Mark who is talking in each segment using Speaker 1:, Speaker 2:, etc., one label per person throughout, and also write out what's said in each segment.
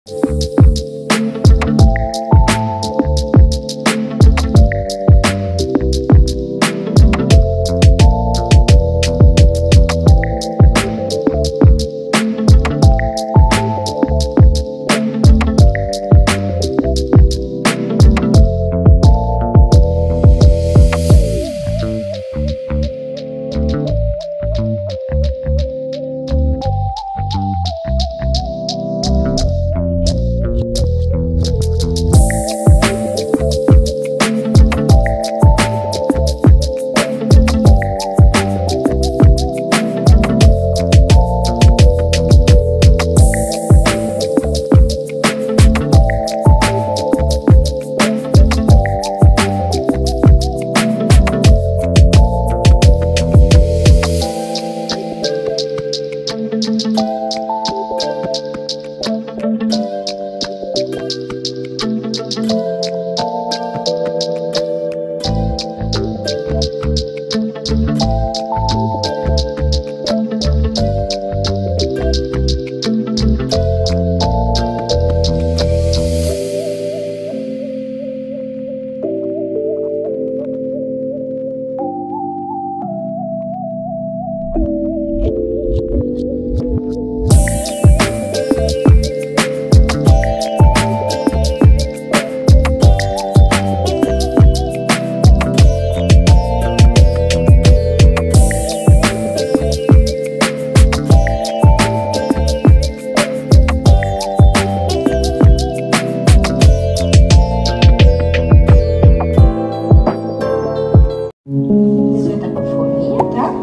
Speaker 1: Você já tá com fominha, tá?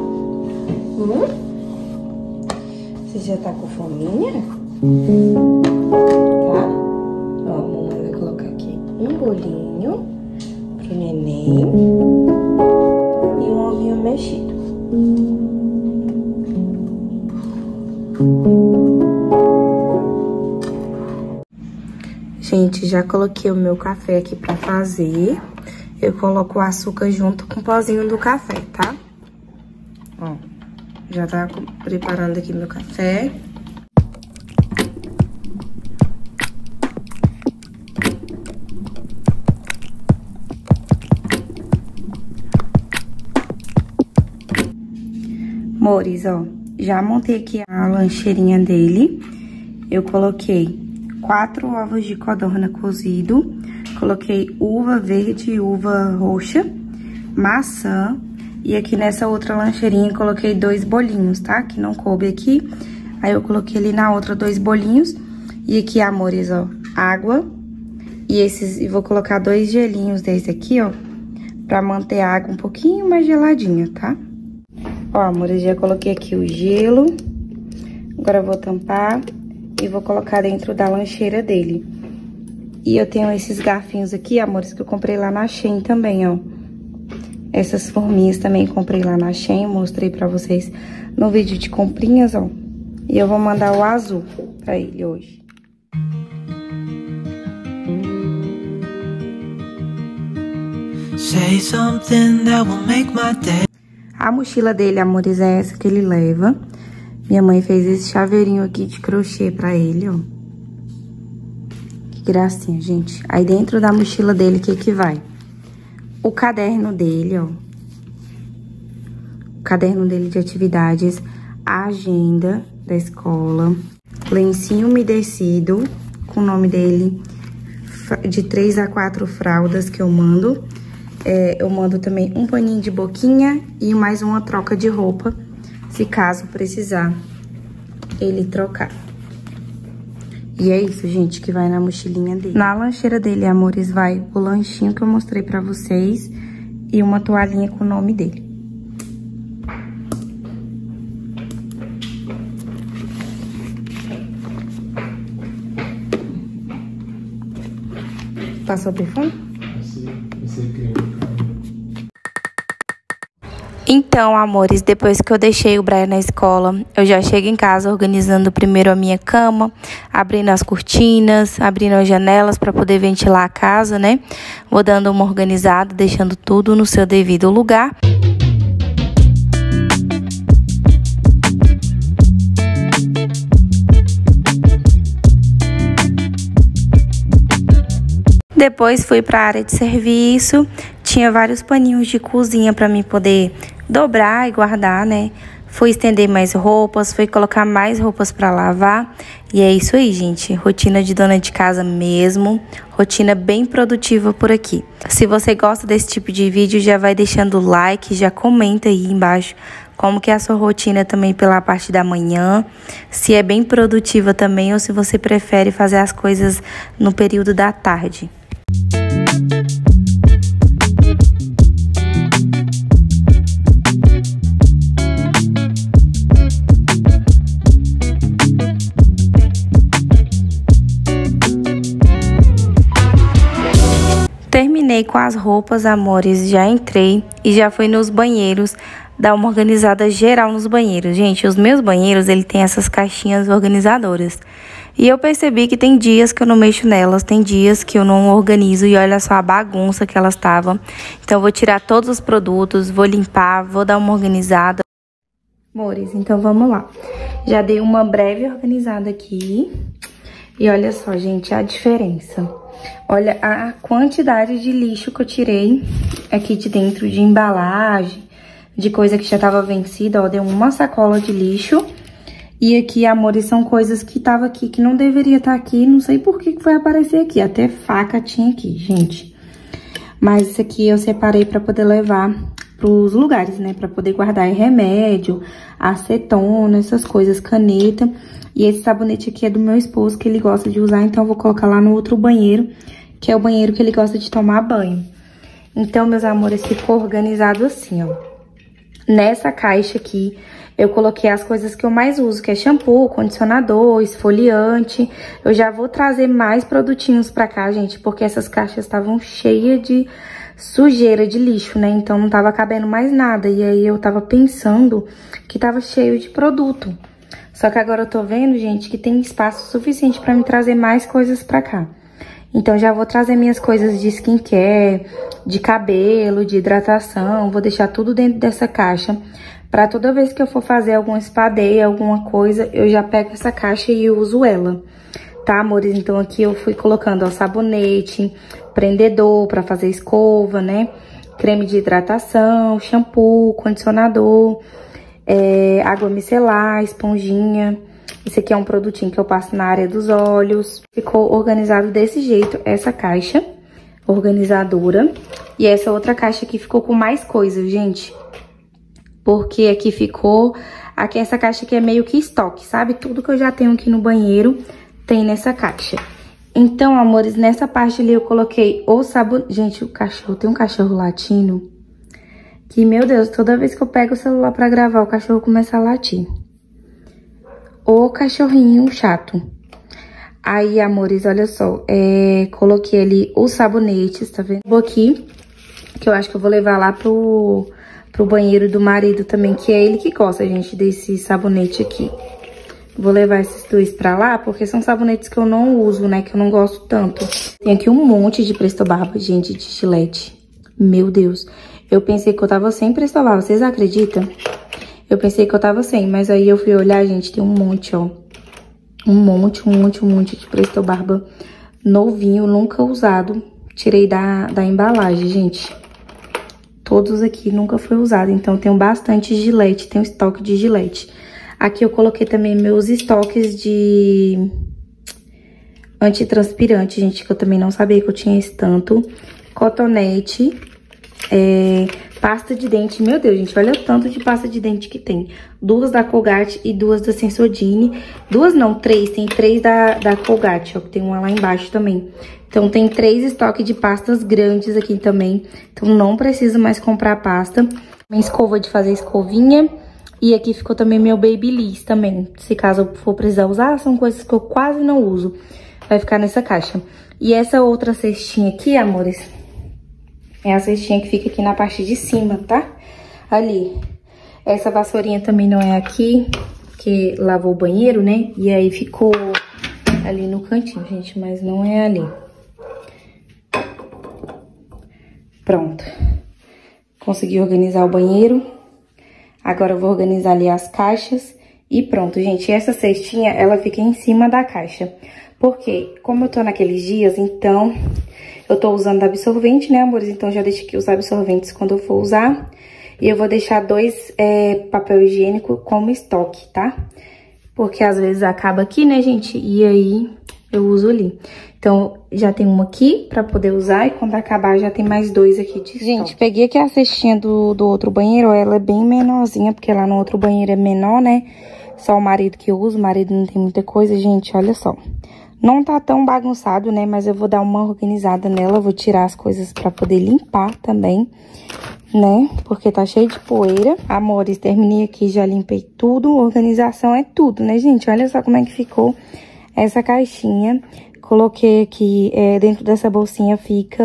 Speaker 1: Você já tá com fominha? Tá? Ó, a mamãe vai colocar aqui um bolinho pro neném e um ovinho mexido. Gente, já coloquei o meu café aqui pra fazer. Eu coloco o açúcar junto com o pozinho do café, tá? Ó, já tá preparando aqui meu café. Amores, ó, já montei aqui a lancheirinha dele. Eu coloquei 4 ovos de codorna cozido. Coloquei uva verde e uva roxa, maçã. E aqui nessa outra lancheirinha coloquei 2 bolinhos, tá? Que não coube aqui. Aí eu coloquei ali na outra 2 bolinhos. E aqui, amores, ó, água. E vou colocar 2 gelinhos desse aqui, ó. Pra manter a água um pouquinho mais geladinha, tá? Ó, amores, já coloquei aqui o gelo. Agora eu vou tampar e vou colocar dentro da lancheira dele. E eu tenho esses garfinhos aqui, amores, que eu comprei lá na Shein também, ó. Essas forminhas também comprei lá na Shein, mostrei pra vocês no vídeo de comprinhas, ó. E eu vou mandar o azul pra ele hoje. Say something that will make my day. A mochila dele, amores, é essa que ele leva. Minha mãe fez esse chaveirinho aqui de crochê pra ele, ó. Gracinha, gente. Aí dentro da mochila dele, o que vai? O caderno dele, ó. O caderno dele de atividades, a agenda da escola, lencinho umedecido com o nome dele, de 3 a 4 fraldas que eu mando. Eu mando também um paninho de boquinha e mais uma troca de roupa, se caso precisar ele trocar. E é isso, gente, que vai na mochilinha dele. Na lancheira dele, amores, vai o lanchinho que eu mostrei pra vocês e uma toalhinha com o nome dele. Passou o perfume? Passei creme. Então, amores, depois que eu deixei o Brian na escola, eu já chego em casa organizando primeiro a minha cama, abrindo as cortinas, abrindo as janelas para poder ventilar a casa, né? Vou dando uma organizada, deixando tudo no seu devido lugar. Depois fui para a área de serviço, tinha vários paninhos de cozinha para mim poder dobrar e guardar, né? Fui estender mais roupas, fui colocar mais roupas para lavar. E é isso aí, gente. Rotina de dona de casa mesmo. Rotina bem produtiva por aqui. Se você gosta desse tipo de vídeo, já vai deixando o like, já comenta aí embaixo como que é a sua rotina também pela parte da manhã. Se é bem produtiva também ou se você prefere fazer as coisas no período da tarde. Terminei com as roupas, amores, já entrei e já fui nos banheiros dar uma organizada geral nos banheiros. Gente, os meus banheiros, ele tem essas caixinhas organizadoras. E eu percebi que tem dias que eu não mexo nelas, tem dias que eu não organizo e olha só a bagunça que elas estavam. Então, eu vou tirar todos os produtos, vou limpar, vou dar uma organizada. Amores, então vamos lá. Já dei uma breve organizada aqui. E olha só, gente, a diferença. Olha a quantidade de lixo que eu tirei aqui de dentro de embalagem, de coisa que já tava vencida, ó, deu uma sacola de lixo. E aqui, amores, são coisas que tava aqui, que não deveria estar aqui, não sei por que foi aparecer aqui. Até faca tinha aqui, gente. Mas isso aqui eu separei pra poder levar pros lugares, né? Pra poder guardar remédio, acetona, essas coisas, caneta. E esse sabonete aqui é do meu esposo, que ele gosta de usar, então eu vou colocar lá no outro banheiro, que é o banheiro que ele gosta de tomar banho. Então, meus amores, ficou organizado assim, ó. Nessa caixa aqui, eu coloquei as coisas que eu mais uso, que é shampoo, condicionador, esfoliante. Eu já vou trazer mais produtinhos pra cá, gente, porque essas caixas estavam cheias de sujeira, de lixo, né? Então, não tava cabendo mais nada. E aí, eu tava pensando que tava cheio de produto. Só que agora eu tô vendo, gente, que tem espaço suficiente pra me trazer mais coisas pra cá. Então, já vou trazer minhas coisas de skincare, de cabelo, de hidratação. Vou deixar tudo dentro dessa caixa. Pra toda vez que eu for fazer algum spa day, alguma coisa, eu já pego essa caixa e uso ela. Tá, amores? Então, aqui eu fui colocando, ó, sabonete, prendedor pra fazer escova, né? Creme de hidratação, shampoo, condicionador, água micelar, esponjinha. Esse aqui é um produtinho que eu passo na área dos olhos. Ficou organizado desse jeito, essa caixa organizadora. E essa outra caixa aqui ficou com mais coisas, gente. Porque aqui ficou... Aqui essa caixa aqui é meio que estoque, sabe? Tudo que eu já tenho aqui no banheiro tem nessa caixa. Então, amores, nessa parte ali eu coloquei o sabonete... Gente, o cachorro... Tem um cachorro latino que, meu Deus, toda vez que eu pego o celular pra gravar, o cachorro começa a latir. O cachorrinho chato. Aí, amores, olha só. Coloquei ali os sabonetes, tá vendo? Aqui, que eu acho que eu vou levar lá pro banheiro do marido também, que é ele que gosta, gente, desse sabonete aqui. Vou levar esses dois pra lá, porque são sabonetes que eu não uso, né? Que eu não gosto tanto. Tem aqui um monte de Presto Barba, gente, de Gillette. Meu Deus. Eu pensei que eu tava sem Presto Barba, vocês acreditam? Eu pensei que eu tava sem, mas aí eu fui olhar, gente, tem um monte, ó. Um monte de Presto Barba novinho, nunca usado. Tirei da embalagem, gente. Todos aqui nunca foi usado, então tenho bastante Gillette, tenho estoque de Gillette. Aqui eu coloquei também meus estoques de antitranspirante, gente, que eu também não sabia que eu tinha esse tanto. Cotonete, pasta de dente, meu Deus, gente, olha o tanto de pasta de dente que tem. Duas da Colgate e duas da Sensodyne. Duas não, três, tem três da Colgate, ó, que tem uma lá embaixo também. Então, tem 3 estoques de pastas grandes aqui também. Então, não preciso mais comprar pasta. Minha escova de fazer escovinha. E aqui ficou também meu Babyliss também. Se caso eu for precisar usar, são coisas que eu quase não uso. Vai ficar nessa caixa. E essa outra cestinha aqui, amores, é a cestinha que fica aqui na parte de cima, tá? Ali. Essa vassourinha também não é aqui, porque lavou o banheiro, né? E aí ficou ali no cantinho, gente, mas não é ali. Pronto. Consegui organizar o banheiro. Agora eu vou organizar ali as caixas. E pronto, gente. Essa cestinha, ela fica em cima da caixa. Porque, como eu tô naqueles dias, então, eu tô usando absorvente, né, amores? Então, já deixo aqui os absorventes quando eu for usar. E eu vou deixar 2 papel higiênico como estoque, tá? Porque às vezes acaba aqui, né, gente? E aí eu uso ali. Então, já tem uma aqui pra poder usar e quando acabar já tem mais 2 aqui de estoque. Gente, peguei aqui a cestinha do outro banheiro, ela é bem menorzinha, porque lá no outro banheiro é menor, né? Só o marido que usa, o marido não tem muita coisa, gente, olha só. Não tá tão bagunçado, né, mas eu vou dar uma organizada nela, vou tirar as coisas pra poder limpar também, né, porque tá cheio de poeira. Amores, terminei aqui, já limpei tudo, organização é tudo, né, gente? Olha só como é que ficou essa caixinha. Coloquei aqui, dentro dessa bolsinha fica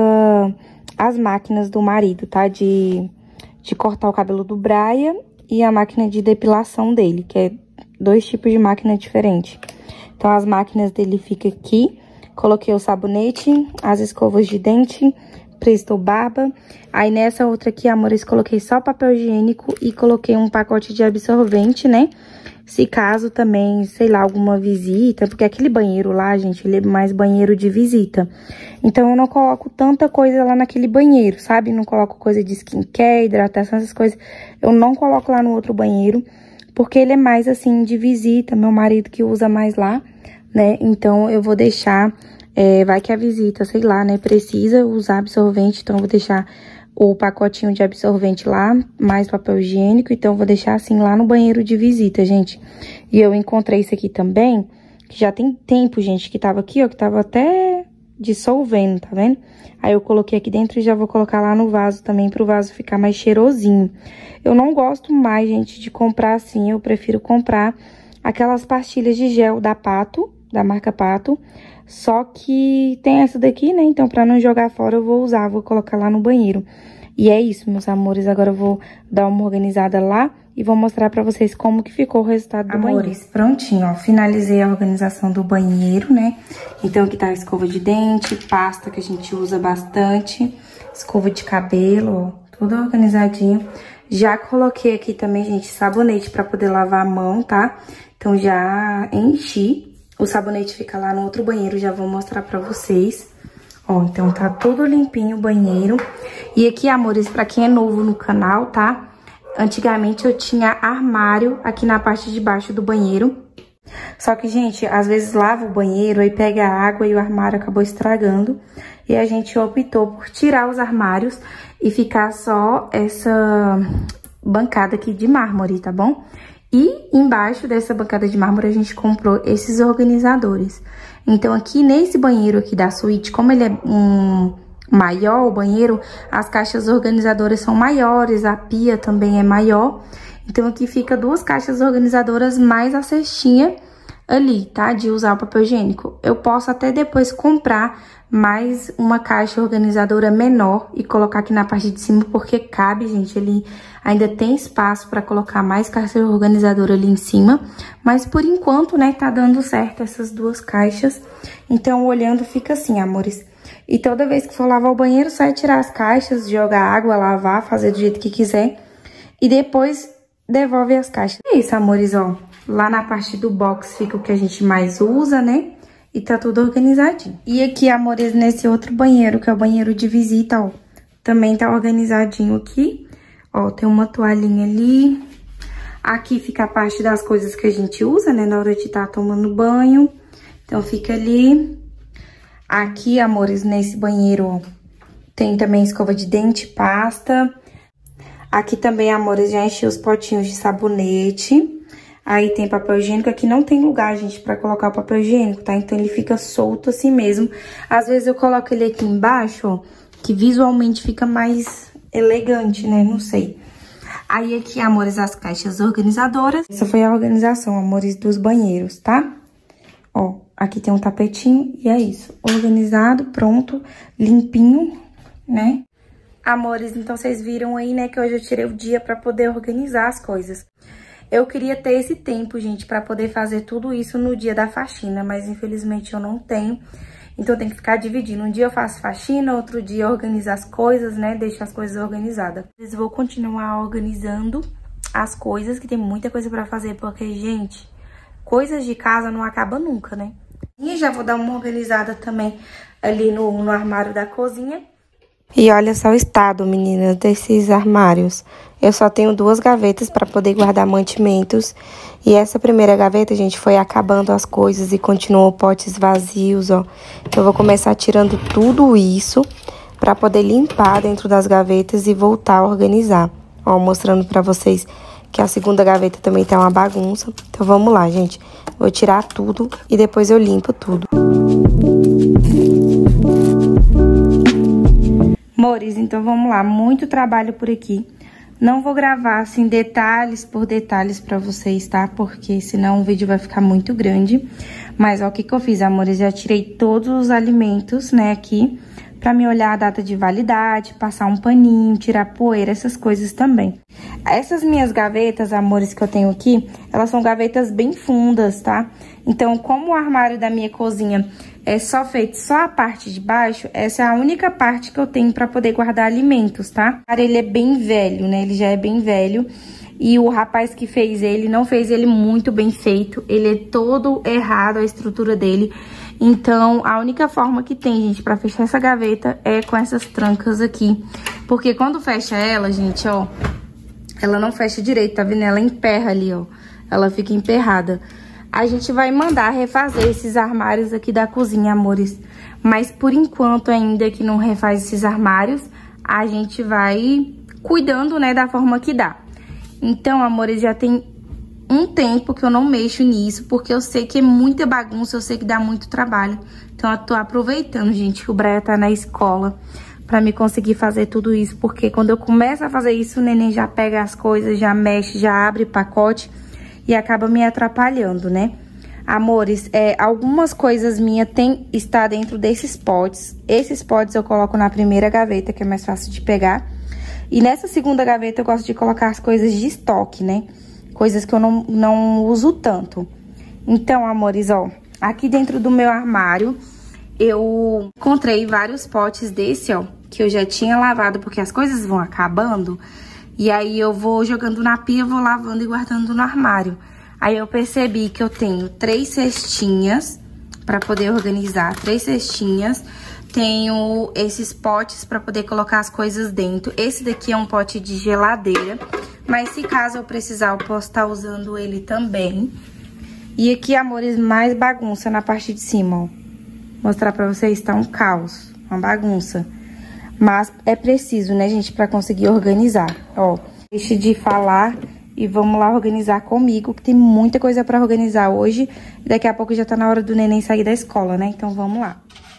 Speaker 1: as máquinas do marido, tá, de cortar o cabelo do Brian e a máquina de depilação dele, que é 2 tipos de máquina diferentes. Então, as máquinas dele ficam aqui. Coloquei o sabonete, as escovas de dente, Presto Barba. Aí, nessa outra aqui, amores, coloquei só papel higiênico e coloquei um pacote de absorvente, né? Se caso também, sei lá, alguma visita, porque aquele banheiro lá, gente, ele é mais banheiro de visita. Então, eu não coloco tanta coisa lá naquele banheiro, sabe? Não coloco coisa de skincare, hidratação, essas coisas. Eu não coloco lá no outro banheiro, porque ele é mais, assim, de visita. Meu marido que usa mais lá, né? Então, eu vou deixar, vai que a visita, sei lá, né, precisa usar absorvente, então eu vou deixar o pacotinho de absorvente lá, mais papel higiênico, então eu vou deixar assim lá no banheiro de visita, gente. E eu encontrei isso aqui também, que já tem tempo, gente, que tava aqui, ó, que tava até dissolvendo, tá vendo? Aí eu coloquei aqui dentro e já vou colocar lá no vaso também, pro vaso ficar mais cheirosinho. Eu não gosto mais, gente, de comprar assim, eu prefiro comprar aquelas pastilhas de gel da Pato, da marca Pato, só que tem essa daqui, né? Então, pra não jogar fora, eu vou usar, vou colocar lá no banheiro. E é isso, meus amores, agora eu vou dar uma organizada lá e vou mostrar pra vocês como que ficou o resultado do banheiro. Amores, prontinho, ó, finalizei a organização do banheiro, né? Então, aqui tá a escova de dente, pasta que a gente usa bastante, escova de cabelo, ó, tudo organizadinho. Já coloquei aqui também, gente, sabonete pra poder lavar a mão, tá? Então, já enchi. O sabonete fica lá no outro banheiro, já vou mostrar pra vocês. Ó, então tá todo limpinho o banheiro. E aqui, amores, pra quem é novo no canal, tá? Antigamente eu tinha armário aqui na parte de baixo do banheiro. Só que, gente, às vezes lava o banheiro, aí pega água e o armário acabou estragando. E a gente optou por tirar os armários e ficar só essa bancada aqui de mármore, tá bom? E embaixo dessa bancada de mármore a gente comprou esses organizadores. Então aqui nesse banheiro aqui da suíte, como ele é maior, o banheiro, as caixas organizadoras são maiores, a pia também é maior. Então aqui fica 2 caixas organizadoras mais a cestinha ali, tá? De usar o papel higiênico. Eu posso até depois comprar mais uma caixa organizadora menor e colocar aqui na parte de cima, porque cabe, gente, ele ainda tem espaço para colocar mais caixa organizadora ali em cima, mas por enquanto, né, tá dando certo essas 2 caixas. Então, olhando, fica assim, amores. E toda vez que for lavar o banheiro, só é tirar as caixas, jogar água, lavar, fazer do jeito que quiser e depois devolve as caixas. É isso, amores, ó. Lá na parte do box fica o que a gente mais usa, né? E tá tudo organizadinho. E aqui, amores, nesse outro banheiro, que é o banheiro de visita, ó. Também tá organizadinho aqui. Ó, tem uma toalhinha ali. Aqui fica a parte das coisas que a gente usa, né? Na hora de estar tomando banho. Então, fica ali. Aqui, amores, nesse banheiro, ó, tem também escova de dente, pasta. Aqui também, amores, já enchi os potinhos de sabonete. Aí tem papel higiênico, aqui não tem lugar, gente, pra colocar o papel higiênico, tá? Então ele fica solto assim mesmo. Às vezes eu coloco ele aqui embaixo, ó, que visualmente fica mais elegante, né? Não sei. Aí aqui, amores, as caixas organizadoras. Essa foi a organização, amores, dos banheiros, tá? Ó, aqui tem um tapetinho e é isso. Organizado, pronto, limpinho, né? Amores, então vocês viram aí, né, que hoje eu tirei o dia pra poder organizar as coisas. Eu queria ter esse tempo, gente, pra poder fazer tudo isso no dia da faxina, mas infelizmente eu não tenho. Então, eu tenho que ficar dividindo. Um dia eu faço faxina, outro dia eu organizo as coisas, né? Deixo as coisas organizadas. Eu vou continuar organizando as coisas, que tem muita coisa pra fazer, porque, gente, coisas de casa não acabam nunca, né? E já vou dar uma organizada também ali no armário da cozinha. E olha só o estado, meninas, desses armários. Eu só tenho 2 gavetas para poder guardar mantimentos. E essa primeira gaveta, gente, foi acabando as coisas e continuou potes vazios, ó. Eu vou começar tirando tudo isso para poder limpar dentro das gavetas e voltar a organizar. Ó, mostrando para vocês que a segunda gaveta também tá uma bagunça. Então, vamos lá, gente. Vou tirar tudo e depois eu limpo tudo. Amores, então vamos lá, muito trabalho por aqui. Não vou gravar, assim, detalhes por detalhes pra vocês, tá? Porque senão o vídeo vai ficar muito grande. Mas, ó, o que eu fiz, amores? Já tirei todos os alimentos, né, aqui, pra me olhar a data de validade, passar um paninho, tirar poeira, essas coisas também. Essas minhas gavetas, amores, que eu tenho aqui, elas são gavetas bem fundas, tá? Então, como o armário da minha cozinha é só feito só a parte de baixo, essa é a única parte que eu tenho pra poder guardar alimentos, tá? Ele é bem velho, né? Ele já é bem velho. E o rapaz que fez ele, não fez ele muito bem feito. Ele é todo errado, a estrutura dele. Então, a única forma que tem, gente, pra fechar essa gaveta é com essas trancas aqui. Porque quando fecha ela, gente, ó, ela não fecha direito, tá vendo? Ela emperra ali, ó. Ela fica emperrada. A gente vai mandar refazer esses armários aqui da cozinha, amores. Mas por enquanto, ainda que não refaz esses armários, a gente vai cuidando, né, da forma que dá. Então, amores, já tem um tempo que eu não mexo nisso, porque eu sei que é muita bagunça, eu sei que dá muito trabalho. Então, eu tô aproveitando, gente, que o Brian tá na escola pra me conseguir fazer tudo isso. Porque quando eu começo a fazer isso, o neném já pega as coisas, já mexe, já abre pacote e acaba me atrapalhando, né? Amores, algumas coisas minhas está dentro desses potes. Esses potes eu coloco na primeira gaveta, que é mais fácil de pegar. E nessa segunda gaveta eu gosto de colocar as coisas de estoque, né? Coisas que eu não uso tanto. Então, amores, ó, aqui dentro do meu armário eu encontrei vários potes desse, ó, que eu já tinha lavado, porque as coisas vão acabando. E aí eu vou jogando na pia, vou lavando e guardando no armário. Aí eu percebi que eu tenho 3 cestinhas pra poder organizar, 3 cestinhas. Tenho esses potes pra poder colocar as coisas dentro. Esse daqui é um pote de geladeira, mas se caso eu precisar, eu posso estar usando ele também. E aqui, amores, mais bagunça na parte de cima, ó. Mostrar pra vocês, tá um caos, uma bagunça. Mas é preciso, né, gente, pra conseguir organizar. Ó, deixe de falar e vamos lá organizar comigo, que tem muita coisa pra organizar hoje. Daqui a pouco já tá na hora do neném sair da escola, né? Então, vamos lá.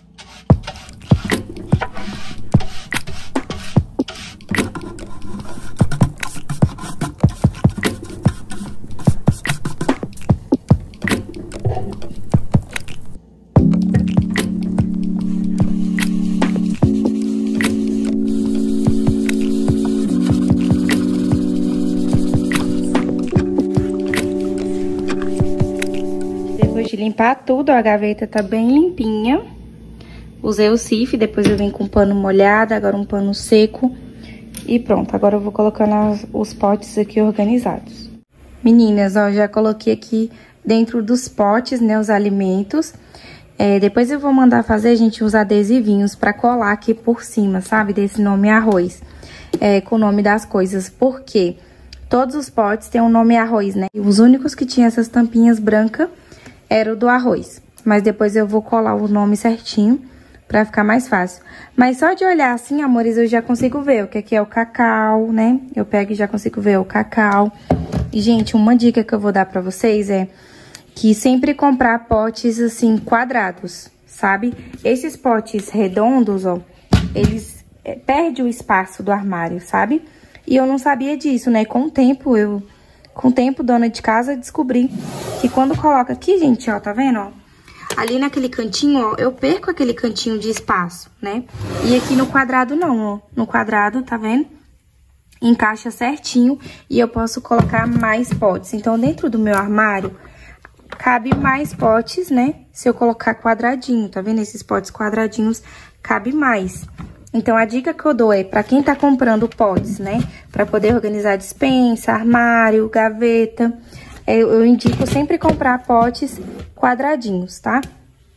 Speaker 1: Depois de limpar tudo, a gaveta tá bem limpinha. Usei o Cif, depois eu venho com um pano molhado, agora um pano seco. E pronto, agora eu vou colocando os potes aqui organizados. Meninas, ó, já coloquei aqui dentro dos potes, né, os alimentos. Depois eu vou mandar fazer, gente, uns adesivinhos pra colar aqui por cima, sabe? Desse nome arroz, com o nome das coisas. Por quê? Todos os potes têm o nome arroz, né? E os únicos que tinham essas tampinhas brancas era o do arroz. Mas depois eu vou colar o nome certinho pra ficar mais fácil. Mas só de olhar assim, amores, eu já consigo ver o que aqui é o cacau, né? Eu pego e já consigo ver o cacau. E, gente, uma dica que eu vou dar pra vocês é que sempre comprar potes, assim, quadrados, sabe? Esses potes redondos, ó, eles perdem o espaço do armário, sabe? E eu não sabia disso, né? Com o tempo, dona de casa, descobri que quando coloca aqui, gente, ó, tá vendo, ó? Ali naquele cantinho, ó, eu perco aquele cantinho de espaço, né? E aqui no quadrado não, ó. No quadrado, tá vendo? Encaixa certinho e eu posso colocar mais potes. Então, dentro do meu armário, cabe mais potes, né? Se eu colocar quadradinho, tá vendo? Esses potes quadradinhos, cabe mais. Então, a dica que eu dou é pra quem tá comprando potes, né? Pra poder organizar despensa, armário, gaveta. Eu indico sempre comprar potes quadradinhos, tá?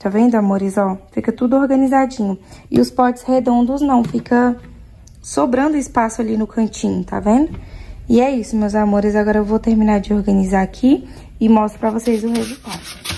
Speaker 1: Tá vendo, amores, ó? Fica tudo organizadinho. E os potes redondos não, fica sobrando espaço ali no cantinho, tá vendo? E é isso, meus amores. Agora eu vou terminar de organizar aqui e mostro pra vocês o resultado.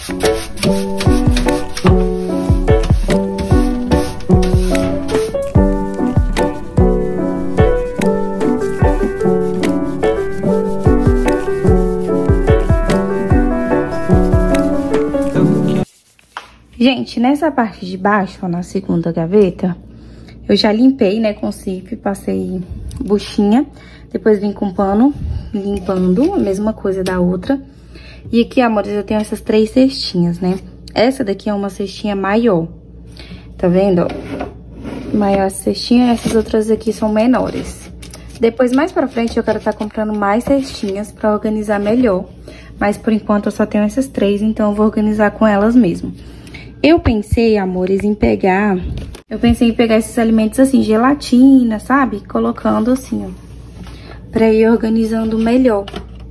Speaker 1: Gente, nessa parte de baixo, ó, na segunda gaveta, eu já limpei, né, com cif, passei buchinha, depois vim com pano, limpando, a mesma coisa da outra. E aqui, amores, eu tenho essas 3 cestinhas, né? Essa daqui é uma cestinha maior, tá vendo, ó? Maior essa cestinha, essas outras aqui são menores. Depois, mais pra frente, eu quero estar comprando mais cestinhas pra organizar melhor. Mas, por enquanto, eu só tenho essas 3, então eu vou organizar com elas mesmo. Eu pensei, amores, em pegar esses alimentos assim, gelatina, sabe? Colocando assim, ó, pra ir organizando melhor.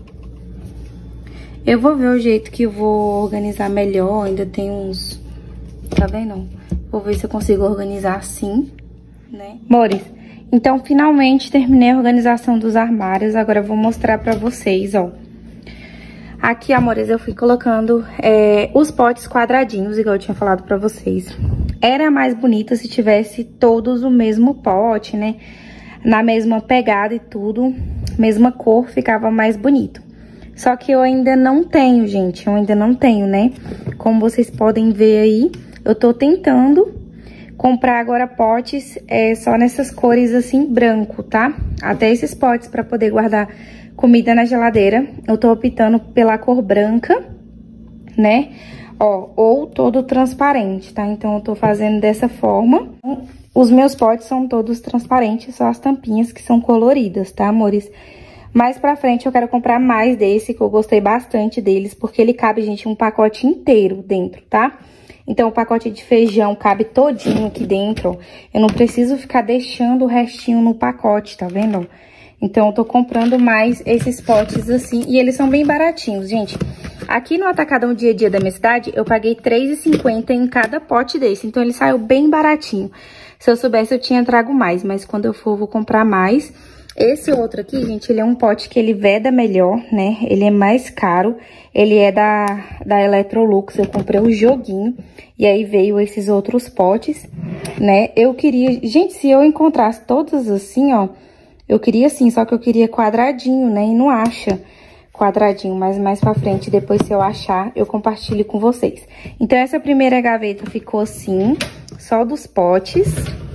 Speaker 1: Eu vou ver o jeito que eu vou organizar melhor, ainda tem uns, tá vendo? Vou ver se eu consigo organizar assim, né? Amores, então finalmente terminei a organização dos armários, agora eu vou mostrar pra vocês, ó. Aqui, amores, eu fui colocando os potes quadradinhos, igual eu tinha falado pra vocês. Era mais bonito se tivesse todos o mesmo pote, né? Na mesma pegada e tudo, mesma cor, ficava mais bonito. Só que eu ainda não tenho, gente, eu ainda não tenho, né? Como vocês podem ver aí, eu tô tentando comprar agora potes só nessas cores assim, branco, tá? Até esses potes pra poder guardar comida na geladeira, eu tô optando pela cor branca, né? Ó, ou todo transparente, tá? Então, eu tô fazendo dessa forma. Os meus potes são todos transparentes, só as tampinhas que são coloridas, tá, amores? Mais pra frente, eu quero comprar mais desse, que eu gostei bastante deles, porque ele cabe, gente, um pacote inteiro dentro, tá? Então, o pacote de feijão cabe todinho aqui dentro, ó. Eu não preciso ficar deixando o restinho no pacote, tá vendo, ó? Então, eu tô comprando mais esses potes assim, e eles são bem baratinhos, gente. Aqui no Atacadão Dia a Dia da minha cidade, eu paguei R$3,50 em cada pote desse, então ele saiu bem baratinho. Se eu soubesse, eu tinha trago mais, mas quando eu for, eu vou comprar mais. Esse outro aqui, gente, ele é um pote que ele veda melhor, né? Ele é mais caro, ele é da Electrolux, eu comprei o joguinho, e aí veio esses outros potes, né? Eu queria... Gente, se eu encontrasse todos assim, ó... Eu queria sim, só que eu queria quadradinho, né? E não acha quadradinho, mas mais pra frente, depois se eu achar, eu compartilho com vocês. Então, essa primeira gaveta ficou assim, só dos potes.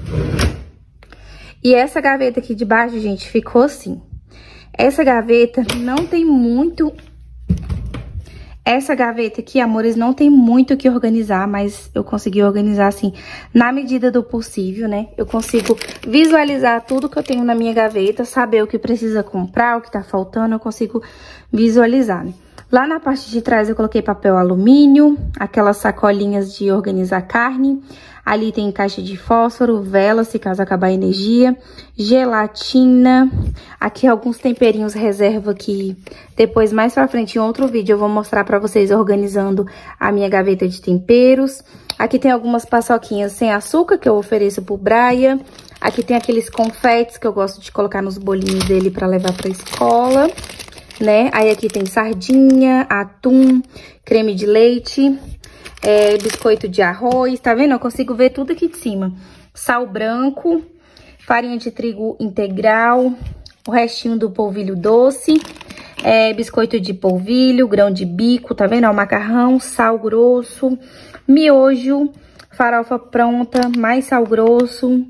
Speaker 1: E essa gaveta aqui de baixo, gente, ficou assim. Essa gaveta não tem muito... Essa gaveta aqui, amores, não tem muito o que organizar, mas eu consegui organizar, assim, na medida do possível, né? Eu consigo visualizar tudo que eu tenho na minha gaveta, saber o que precisa comprar, o que tá faltando, eu consigo visualizar, né? Lá na parte de trás eu coloquei papel alumínio, aquelas sacolinhas de organizar carne. Ali tem caixa de fósforo, vela, se caso acabar a energia, gelatina. Aqui alguns temperinhos reserva que depois, mais pra frente, em outro vídeo, eu vou mostrar pra vocês organizando a minha gaveta de temperos. Aqui tem algumas paçoquinhas sem açúcar que eu ofereço pro Braia. Aqui tem aqueles confetes que eu gosto de colocar nos bolinhos dele pra levar pra escola, né? Aí aqui tem sardinha, atum, creme de leite, biscoito de arroz, tá vendo? Eu consigo ver tudo aqui de cima. Sal branco, farinha de trigo integral, o restinho do polvilho doce, biscoito de polvilho, grão de bico, tá vendo? O macarrão, sal grosso, miojo, farofa pronta, mais sal grosso,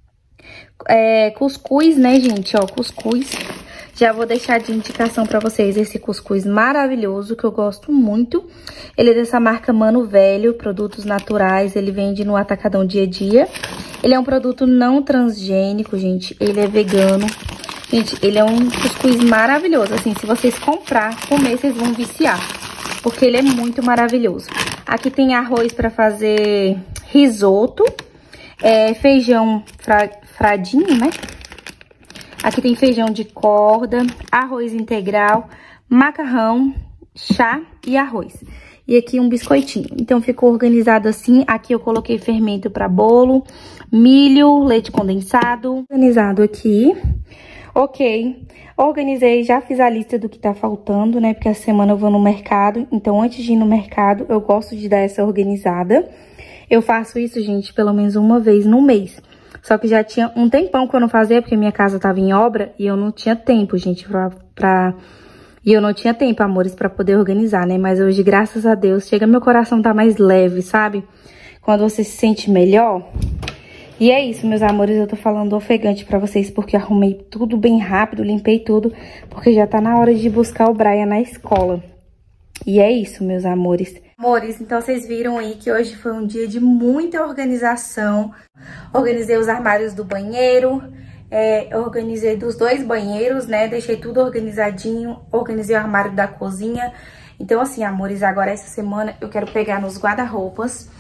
Speaker 1: cuscuz, né, gente? Ó, cuscuz. Já vou deixar de indicação pra vocês esse cuscuz maravilhoso, que eu gosto muito. Ele é dessa marca Mano Velho, produtos naturais, ele vende no Atacadão Dia a Dia. Ele é um produto não transgênico, gente, ele é vegano. Gente, ele é um cuscuz maravilhoso, assim, se vocês comprar, comer, vocês vão viciar, porque ele é muito maravilhoso. Aqui tem arroz pra fazer risoto, feijão fradinho, né? Aqui tem feijão de corda, arroz integral, macarrão, chá e arroz. e aqui um biscoitinho. Então, ficou organizado assim. Aqui eu coloquei fermento para bolo, milho, leite condensado. Organizado aqui. Ok. Organizei, já fiz a lista do que tá faltando, né? Porque essa semana eu vou no mercado. Então, antes de ir no mercado, eu gosto de dar essa organizada. Eu faço isso, gente, pelo menos uma vez no mês. Só que já tinha um tempão que eu não fazia, porque minha casa tava em obra e eu não tinha tempo, gente, E eu não tinha tempo, amores, pra poder organizar, né? Mas hoje, graças a Deus, chega meu coração tá mais leve, sabe? Quando você se sente melhor. E é isso, meus amores, eu tô falando ofegante pra vocês, porque eu arrumei tudo bem rápido, limpei tudo, porque já tá na hora de buscar o Brian na escola. E é isso, meus amores. Amores, então vocês viram aí que hoje foi um dia de muita organização. Organizei os armários do banheiro, organizei dos 2 banheiros, né? Deixei tudo organizadinho, organizei o armário da cozinha. Então, assim, amores, agora essa semana eu quero pegar nos guarda-roupas.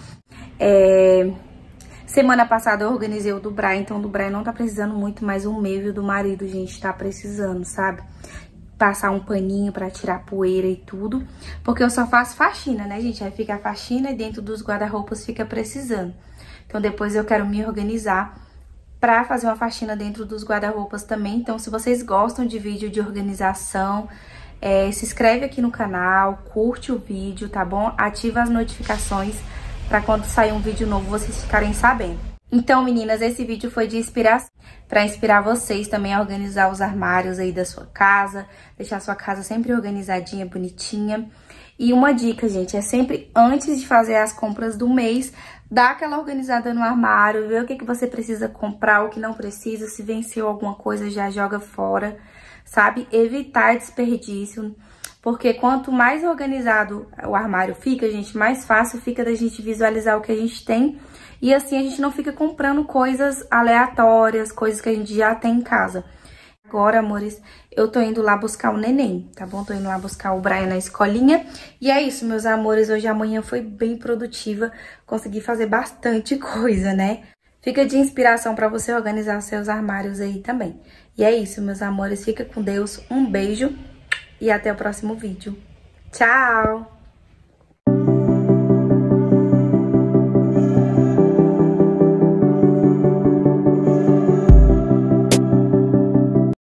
Speaker 1: Semana passada eu organizei o do Brian, então o do Brian não tá precisando muito, mas o meu e o do marido, gente, tá precisando, sabe? Passar um paninho pra tirar poeira e tudo, porque eu só faço faxina, né, gente? Aí fica a faxina e dentro dos guarda-roupas fica precisando. Então depois eu quero me organizar pra fazer uma faxina dentro dos guarda-roupas também. Então se vocês gostam de vídeo de organização, se inscreve aqui no canal, curte o vídeo, tá bom? Ativa as notificações pra quando sair um vídeo novo vocês ficarem sabendo. Então, meninas, esse vídeo foi de inspiração, para inspirar vocês também a organizar os armários aí da sua casa, deixar a sua casa sempre organizadinha, bonitinha. E uma dica, gente, é sempre antes de fazer as compras do mês, dar aquela organizada no armário, ver o que você precisa comprar, o que não precisa, se venceu alguma coisa já joga fora, sabe? Evitar desperdício, porque quanto mais organizado o armário fica, gente, mais fácil fica da gente visualizar o que a gente tem. E assim a gente não fica comprando coisas aleatórias, coisas que a gente já tem em casa. Agora, amores, eu tô indo lá buscar o neném, tá bom? Tô indo lá buscar o Brian na escolinha. E é isso, meus amores. Hoje a manhã foi bem produtiva. Consegui fazer bastante coisa, né? Fica de inspiração pra você organizar os seus armários aí também. E é isso, meus amores. Fica com Deus. Um beijo e até o próximo vídeo. Tchau!